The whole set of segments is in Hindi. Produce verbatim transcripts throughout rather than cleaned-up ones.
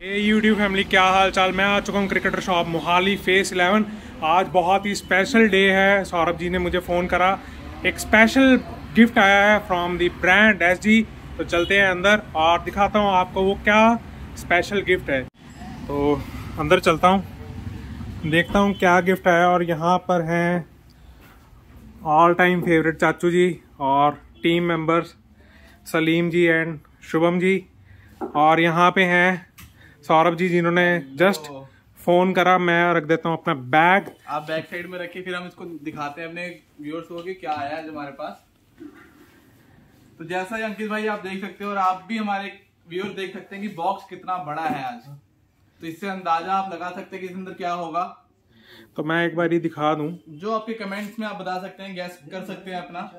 ये यूट्यूब फैमिली, क्या हाल चाल। मैं आ चुका हूँ cricketer shop Mohali phase eleven. आज बहुत ही स्पेशल डे है। सौरभ जी ने मुझे फ़ोन करा, एक स्पेशल गिफ्ट आया है from the brand S G. तो चलते हैं अंदर और दिखाता हूँ आपको वो क्या स्पेशल गिफ्ट है। तो अंदर चलता हूँ, देखता हूँ क्या गिफ्ट आया। और यहाँ पर हैं ऑल टाइम फेवरेट चाचू जी और team members Salim ji and Shubham ji. और यहाँ पे हैं सौरभ जी जिन्होंने जस्ट फोन करा। मैं रख देता हूँ अपना बैग, आप बैक साइड में रखिए, फिर हम इसको दिखाते हैं अपने व्यूअर्स को कि क्या आया है हमारे पास। तो जैसा ही अंकित भाई आप देख सकते हो और आप भी हमारे व्यूअर्स देख सकते हैं कि बॉक्स कितना बड़ा है आज। तो इससे अंदाजा आप लगा सकते हैं कि इसके अंदर क्या होगा। तो मैं एक बार ही दिखा दूं, जो आपके कमेंट्स में आप बता सकते हैं, गैस कर सकते हैं अपना।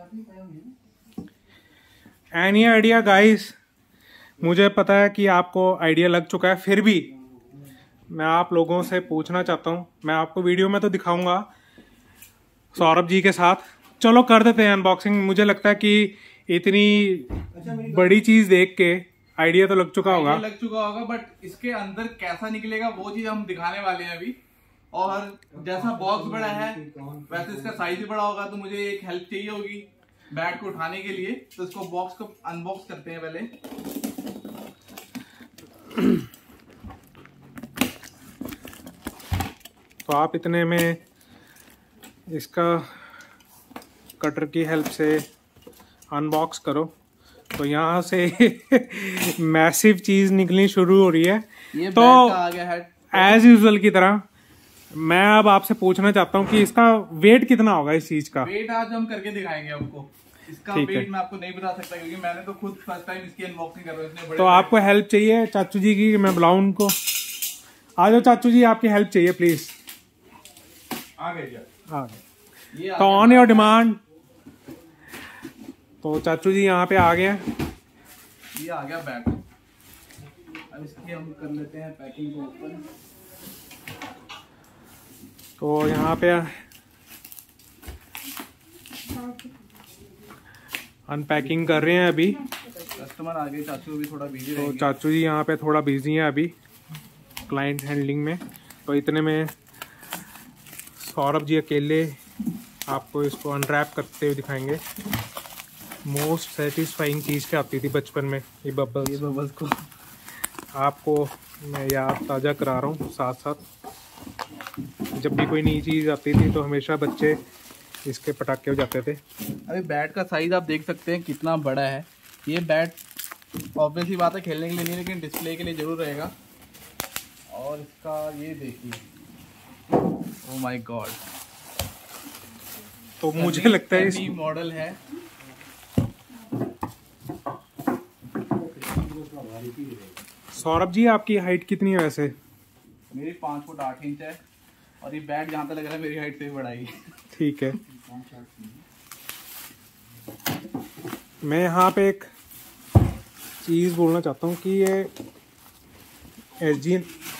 Any idea guys? मुझे पता है कि आपको आइडिया लग चुका है, फिर भी मैं आप लोगों से पूछना चाहता हूँ। मैं आपको वीडियो में तो दिखाऊंगा सौरभ जी के साथ। चलो कर देते हैं अनबॉक्सिंग। मुझे लगता है कि इतनी बड़ी चीज देख के आइडिया तो लग चुका होगा लग चुका होगा बट इसके अंदर कैसा निकलेगा वो चीज हम दिखाने वाले हैं अभी। और जैसा बॉक्स बड़ा है वैसे इसका साइज भी बड़ा होगा, तो मुझे एक हेल्प चाहिए होगी बैट को उठाने के लिए। तो इसको बॉक्स को अनबॉक्स करते हैं पहले। तो आप इतने में इसका कटर की हेल्प से अनबॉक्स करो। तो यहाँ से मैसिव चीज निकलनी शुरू हो रही है। ये तो आ गया है एज यूजुअल की तरह मैं अब आपसे पूछना चाहता हूँ कि इसका वेट कितना होगा इस चीज का। वेट आज हम करके दिखाएंगे आपको। इसका वेट मैं आपको नहीं बता सकता क्योंकि मैंने तो खुद फर्स्ट टाइम इसकी अनबॉक्सिंग कर रहा हूँ। तो आपको हेल्प चाहिए चाचू जी की? मैं बुलाऊं उनको? आ जाओ चाचू जी, आपकी हेल्प चाहिए प्लीज। आ गए आ गए तो ऑन योर डिमांड। तो चाचू जी यहाँ पे आ गए। ये आ गया बैग। अब इसकी हम कर लेते हैं पैकिंग को ओपन। तो यहाँ पे अनपैकिंग कर रहे हैं अभी। कस्टमर आ गए, चाचू भी थोड़ा बिजी तो चाचू जी यहाँ पे थोड़ा बिजी हैं अभी क्लाइंट हैंडलिंग में। तो इतने में सौरभ जी अकेले आपको इसको अनरैप करते हुए दिखाएंगे। मोस्ट सेटिस्फाइंग चीज़ क्या आती थी बचपन में? ये बबल्स। ये बबल्स को आपको मैं याद ताज़ा करा रहा हूँ साथ साथ। जब भी कोई नई चीज़ आती थी तो हमेशा बच्चे इसके पटाखे हो जाते थे। अभी बैट का साइज आप देख सकते हैं कितना बड़ा है। ये बैट ऑब्वियसली बात है खेलने के लिए नहीं, लेकिन डिस्प्ले के लिए जरूर रहेगा। और इसका ये देखिए, ओह माय गॉड। तो मुझे लगता है इस मॉडल है। सौरभ जी आपकी हाइट कितनी है वैसे? मेरी पाँच फुट आठ इंच है और ये बैट जहाँ तक लग रहा है मेरी हाइट से भी बड़ा ही। ठीक है। मैं यहाँ पे एक चीज़ बोलना चाहता हूँ कि ये एस जी,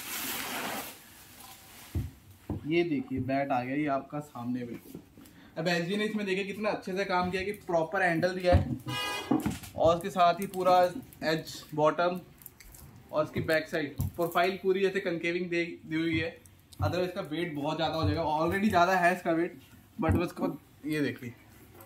ये देखिए बैट आ गया ये आपका सामने बिल्कुल। अब एस जी ने इसमें देखिए कितना अच्छे से काम किया कि प्रॉपर हैंडल दिया है और उसके साथ ही पूरा एज बॉटम और इसकी बैक साइड प्रोफाइल पूरी जैसे कंकेविंग दे दी हुई है। अदरवाइज इसका वेट बहुत ज़्यादा हो जाएगा, ऑलरेडी ज़्यादा है इसका वेट, बट उसको ये देखिए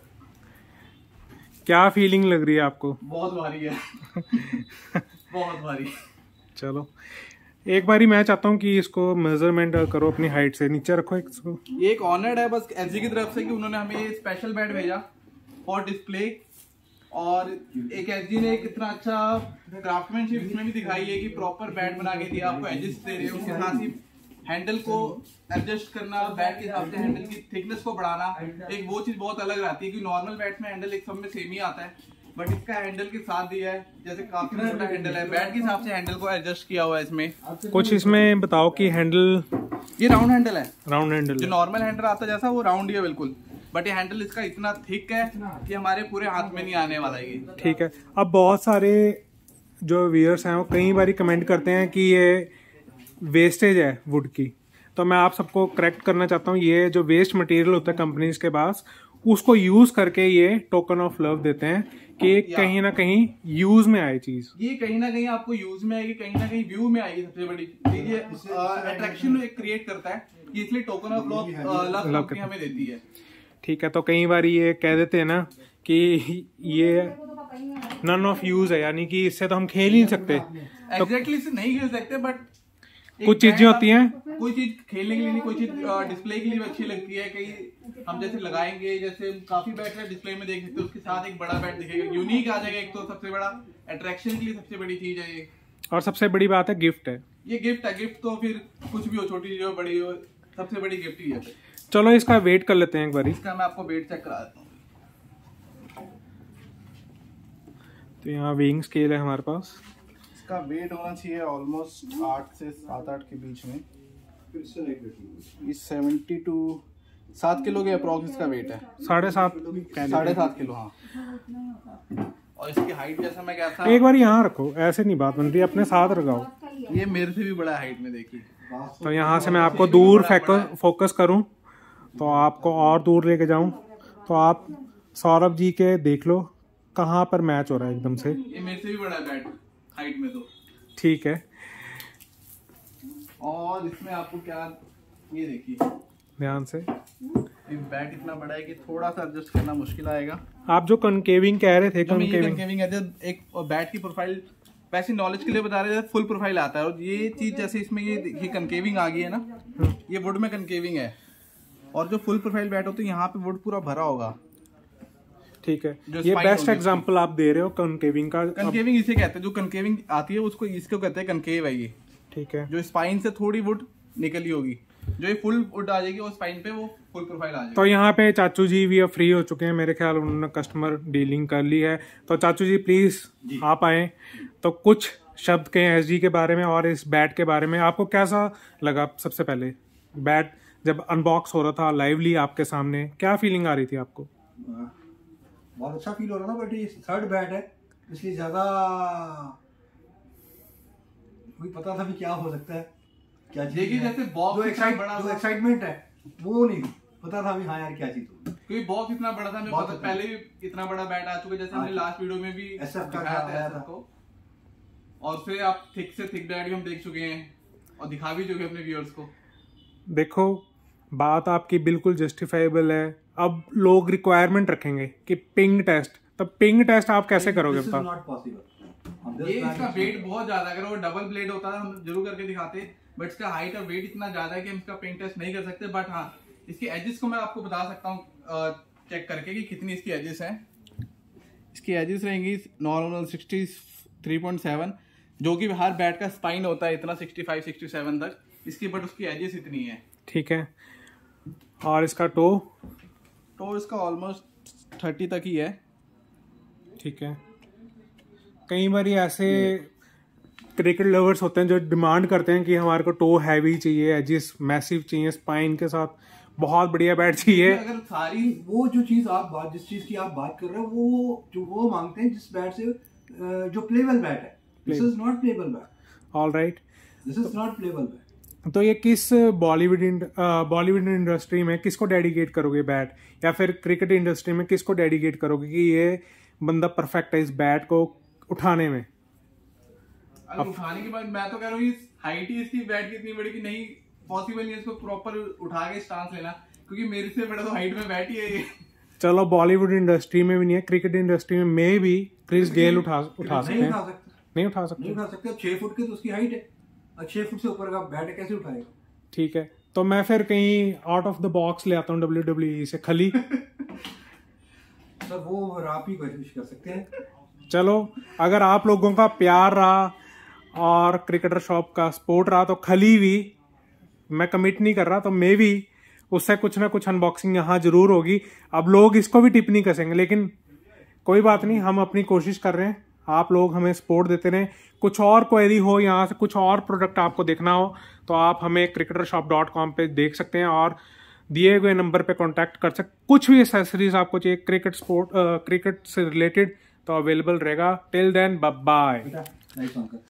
क्या फीलिंग लग रही है आपको? बहुत भारी है बहुत भारी। चलो एक बारी मैं चाहता हूँ कि इसको मेजरमेंट करो अपनी हाइट से, नीचे रखो इसको। ये एक ऑनर्ड है बस एस जी की तरफ से कि उन्होंने हमें ये स्पेशल बैट भेजा फॉर डिस्प्ले। और एक एस जी ने कितना अच्छा क्राफ्टमैनशिप इसमें भी दिखाई है कि प्रॉपर बैट बना के दिया, आपको एजेस दे रहे हैं। उसके साथ ही हैंडल को एडजस्ट करना, बैट के हिसाब से हैंडल की थिकनेस को बढ़ाना, एक वो चीज बहुत अलग रहती है कि नॉर्मल बैट में हैंडल एक सब में सेम ही आता है, बट इसका हैंडल के साथ दिया है जैसे काफी छोटा हैंडल है, बैट के हिसाब से हैंडल को एडजस्ट किया हुआ है इसमें। कुछ इसमें बताओ कि हैंडल, ये राउंड हैंडल है, राउंड हैंडल जो नॉर्मल हैंडल आता है जैसा वो राउंड ही है बिल्कुल, बट ये हैंडल इसका इतना थिक है कि हमारे पूरे हाथ में नहीं आने वाला है। ठीक है। अब बहुत सारे जो व्यूअर्स हैं वो कई बार कमेंट करते हैं कि ये वेस्टेज है वुड की। तो मैं आप सबको करेक्ट करना चाहता हूँ, ये जो वेस्ट मटेरियल होता है कंपनीज के पास उसको यूज करके ये टोकन ऑफ लव देते हैं कि कहीं ना कहीं यूज में आए चीज। ये कहीं ना कहीं आपको यूज में आएगी, कहीं ना कहीं व्यू में आएगी। सबसे बड़ी चीज ये अट्रैक्शन क्रिएट करता है, कि इसलिए token of love love company हमें देती है। ठीक है, तो कई बार ये कह देते हैं ना कि ये नन ऑफ यूज है, यानी कि इससे तो हम खेल ही नहीं सकते। एग्जैक्टली इससे नहीं खेल सकते, बट कुछ चीजें होती हैं, कोई चीज खेलने के लिए नहीं, कोई चीज डिस्प्ले के लिए अच्छी लगती है। कहीं हम जैसे लगाएंगे, जैसे काफी बैट है डिस्प्ले में देख सकते हो, उसके साथ एक बड़ा बैट दिखेगा, यूनिक आ जाएगा। एक तो सबसे बड़ा अट्रैक्शन के लिए सबसे बड़ी चीज है ये, और सबसे बड़ी बात है गिफ्ट है। ये गिफ्ट है, गिफ्ट तो फिर कुछ भी हो, छोटी चीज हो बड़ी हो, सबसे बड़ी गिफ्ट ही है। चलो इसका वेट कर लेते हैं एक बार। इसका मैं आपको वेट चेक करा देता हूँ। तो यहाँ वेइंग स्केल है हमारे पास। इसका वेट होना चाहिए ऑलमोस्ट आठ से सात आठ के बीच में। इस सेवेंटी टू सात किलो के अप्रॉक्स इसका वेट है। साढ़े सात साढ़े सात किलो हाँ। और इसकी हाइट जैसा मैं कहता था, एक बार यहाँ रखो, ऐसे नहीं बात बनती, अपने साथ रखाओ। ये मेरे से भी बड़ा हाइट में देखिए। तो यहाँ से मैं आपको दूर फोकस करूँ तो आपको और दूर लेके जाऊँ तो आप सौरभ जी के देख लो कहाँ पर मैच हो रहा है एकदम से। ये मेरे से भी बड़ा बैट हाइट में तो। ठीक है, और इसमें आपको क्या, ये देखिए ध्यान से, बैट इतना बड़ा है कि थोड़ा सा एडजस्ट करना मुश्किल आएगा। आप जो कनकेविंग कह रहे थे, कनकेविंग कनकेविंग है, एक बैट की प्रोफाइल वैसे नॉलेज के लिए बता रहे थे, फुल प्रोफाइल आता है। और ये चीज जैसे इसमें ये देखिए कनकेविंग आ गई है ना, ये वुड में कनकेविंग है। और जो फुल प्रोफाइल बैट होती है यहाँ पे वुड पूरा भरा होगा। ठीक है, ये बेस्ट एग्जांपल आप दे रहे हो कनकेविंग का। कनकेविंग इसे कहते हैं, जो कनकेविंग आती है उसको इसको कहते हैं कनकेव है ये। ठीक है, जो स्पाइन से थोड़ी वुड निकली होगी, जो ये फुल वुड आ जाएगी वो स्पाइन पे, वो फुल प्रोफाइल आ जाएगी। तो यहाँ पे चाचू जी भी अब फ्री हो चुके हैं, मेरे ख्याल उन्होंने कस्टमर डीलिंग कर ली है। तो चाचू जी प्लीज आप आए तो कुछ शब्द के एसजी के बारे में और इस बैट के बारे में। आपको कैसा लगा? सबसे पहले बैट जब अनबॉक्स हो रहा था लाइवली आपके सामने, क्या फीलिंग आ रही थी आपको? बहुत अच्छा फील हो रहा था, बट ये थर्ड बैट है इसलिए ज्यादा मुझे पता था भी क्या हो सकता है, क्या चीज देखिए जैसे बॉक्स जो एक्साइट बड़ा जो एक्साइटमेंट है वो नहीं पता था भी हाँ यार क्या चीज हो। क्योंकि बॉक्स इतना बड़ा था, मेरे पता पहले भी इतना बड़ा बैट आ चुका है, जैसे हमने लास्ट वीडियो में भी दिखाया था ऐसा को। और फिर आप थिक से थिक बैट भी हम देख चुके हैं और दिखा भी चुके अपने व्यूअर्स को। देखो बात आपकी बिल्कुल जस्टिफाइबल है। अब लोग रिक्वायरमेंट रखेंगे कि पिंग टेस्ट, तो पिंग टेस्ट आप कैसे करोगे बताओ? Not possible. ये इसका वेट बहुत ज्यादा, अगर वो डबल ब्लेड होता था हम जरूर करके दिखाते, बट इसका हाइट और वेट इतना ज्यादा है कि हम इसका पिंग टेस्ट नहीं कर सकते। बट हाँ, इसकी एजेस को मैं आपको बता सकता हूँ चेक करके कि कितनी इसकी एजेस हैं। इसकी एजेस रहेंगी normal sixty three point seven, जो कि हर बैट का स्पाइन होता है इतना सिक्सटी फाइव सिक्सटी सेवन तक इसकी, बट उसकी एजेस इतनी है। ठीक है, और इसका टो टो इसका ऑलमोस्ट थर्टी तक ही है। ठीक है, कई बार ऐसे क्रिकेट लवर्स होते हैं जो डिमांड करते हैं कि हमारे को टो हैवी चाहिए, एजेस मैसिव चाहिए, स्पाइन के साथ बहुत बढ़िया बैट चाहिए। अगर सारी वो जो चीज आप बात जिस चीज की आप बात कर रहे हो वो जो वो मांगते हैं जिस बैट से जो प्लेबल बैट है। This is not playable bat. All right, this is not playable bat. तो ये किस बॉलीवुड बॉलीवुड इंडस्ट्री में किसको डेडिकेट करोगे बैट, या फिर क्रिकेट इंडस्ट्री में किसको डेडिकेट करोगे कि ये बंदा परफेक्ट है इस बैट को उठाने में? अगर उठाने के बाद मैं तो कह रहा हूँ इस हाइट ही इसकी बैट की इतनी बड़ी कि नहीं पॉसिबल नहीं है इसको प्रॉपर उठा के स्टांस लेना, क्योंकि मेरे से बड़ा तो हाइट में बैट ही है ये। चलो बॉलीवुड इंडस्ट्री में भी नहीं है, क्रिकेट इंडस्ट्री में मे भी क्रिस गेल उठा उठा सकते हैं। नहीं उठा सकते, नहीं उठा सकते। छह फुट की तो उसकी हाइट है, छह फुट से ऊपर का बैट कैसे उठाएगा? ठीक है, तो मैं फिर कहीं आउट ऑफ द बॉक्स ले आता हूँ डब्ल्यू डब्ल्यू ई से खली। सर वो आप ही कोशिश कर सकते हैं। चलो अगर आप लोगों का प्यार रहा और क्रिकेटर शॉप का सपोर्ट रहा तो खली भी, मैं कमिट नहीं कर रहा, तो मे भी उससे कुछ ना कुछ अनबॉक्सिंग यहाँ जरूर होगी। अब लोग इसको भी टिप नहीं कसेंगे, लेकिन कोई बात नहीं, हम अपनी कोशिश कर रहे हैं, आप लोग हमें सपोर्ट देते रहें। कुछ और क्वेरी हो, यहाँ से कुछ और प्रोडक्ट आपको देखना हो तो आप हमें क्रिकेटर शॉप डॉट कॉम पे देख सकते हैं और दिए गए नंबर पे कांटेक्ट कर सकते। कुछ भी एसेसरीज आपको चाहिए क्रिकेट स्पोर्ट क्रिकेट से रिलेटेड तो अवेलेबल रहेगा। Till then bye bye.